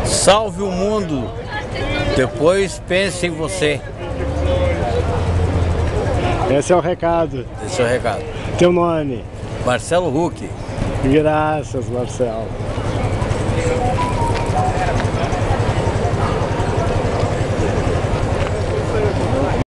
Salve o mundo, depois pense em você. Esse é o recado. Esse é o recado. Teu nome? Marcelo Huck. Graças, Marcelo.